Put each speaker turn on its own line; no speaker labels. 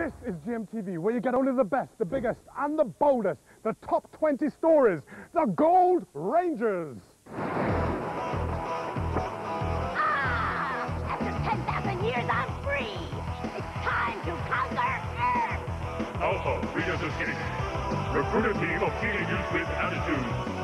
This is GMTV, where you get only the best, the biggest, and the boldest. The top 20 stories. The Gold Rangers.
Ah! After 10,000 years, I'm free. It's time to conquer Earth.
Alpha, Readers Escape. Recruit a team of teenagers with attitudes.